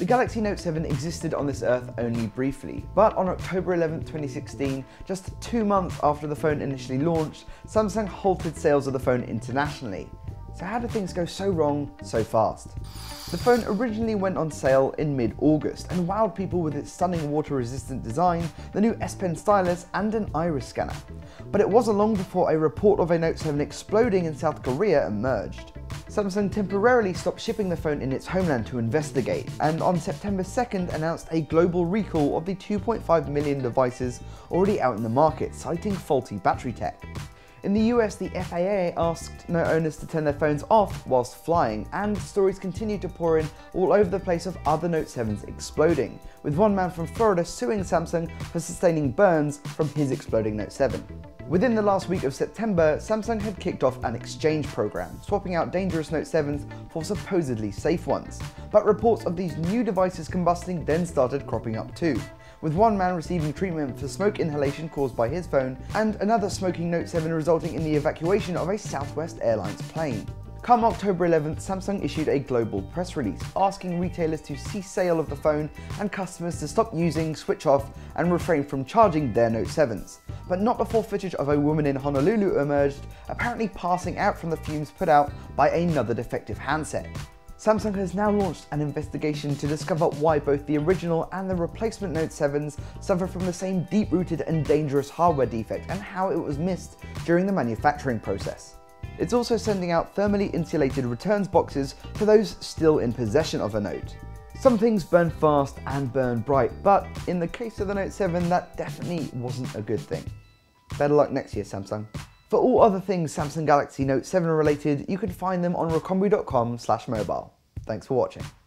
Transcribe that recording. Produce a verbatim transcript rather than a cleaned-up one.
The Galaxy Note seven existed on this earth only briefly, but on October eleventh twenty sixteen, just two months after the phone initially launched, Samsung halted sales of the phone internationally. So how did things go so wrong so fast? The phone originally went on sale in mid-August and wowed people with its stunning water-resistant design, the new S Pen stylus and an iris scanner. But it wasn't long before a report of a Note seven exploding in South Korea emerged. Samsung temporarily stopped shipping the phone in its homeland to investigate, and on September second announced a global recall of the two point five million devices already out in the market, citing faulty battery tech. In the U S, the F A A asked Note owners to turn their phones off whilst flying, and stories continued to pour in all over the place of other Note sevens exploding, with one man from Florida suing Samsung for sustaining burns from his exploding Note seven. Within the last week of September, Samsung had kicked off an exchange program, swapping out dangerous Note sevens for supposedly safe ones. But reports of these new devices combusting then started cropping up too, with one man receiving treatment for smoke inhalation caused by his phone, and another smoking Note seven resulting in the evacuation of a Southwest Airlines plane. Come October eleventh, Samsung issued a global press release asking retailers to cease sale of the phone and customers to stop using, switch off, and refrain from charging their Note sevens. But not before footage of a woman in Honolulu emerged, apparently passing out from the fumes put out by another defective handset. Samsung has now launched an investigation to discover why both the original and the replacement Note sevens suffer from the same deep-rooted and dangerous hardware defect, and how it was missed during the manufacturing process. It's also sending out thermally insulated returns boxes for those still in possession of a Note. Some things burn fast and burn bright, but in the case of the Note seven, that definitely wasn't a good thing. Better luck next year, Samsung. For all other things Samsung Galaxy Note seven related, you can find them on rocombi dot com slash mobile. Thanks for watching.